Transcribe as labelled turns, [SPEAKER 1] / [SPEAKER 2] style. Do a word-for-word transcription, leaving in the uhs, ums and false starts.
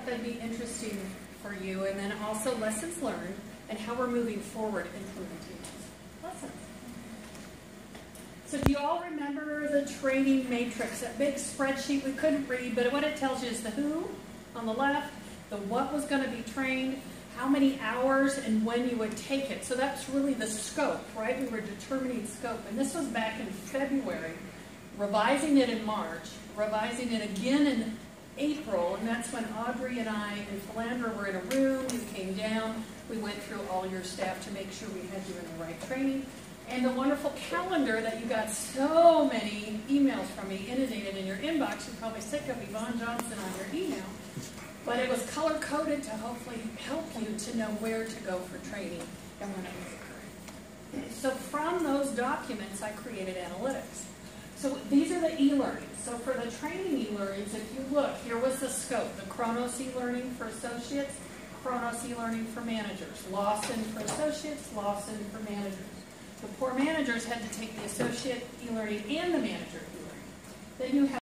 [SPEAKER 1] thought that'd be interesting for you, and then also lessons learned and how we're moving forward implementing these lessons. So do you all remember the training matrix, that big spreadsheet we couldn't read, but what it tells you is the who on the left, the what was going to be trained, how many hours, and when you would take it. So that's really the scope, right? We were determining scope. And this was back in February, revising it in March, revising it again in April, and that's when Audrey and I and Philandra were in a room. We came down. We went through all your staff to make sure we had you in the right training. And the wonderful calendar that you got so many emails from me inundated in your inbox. You're probably sick of Yvonne Johnson on your email. But it was color-coded to hopefully help you to know where to go for training and when it was occurring. So from those documents, I created analytics. So these are the e-learnings. So for the training e-learnings, if you look, here was the scope. The Kronos e-learning for associates, Kronos e-learning for managers. Lawson for associates, Lawson for managers. The poor managers had to take the associate e-learning and the manager e-learning. Then you have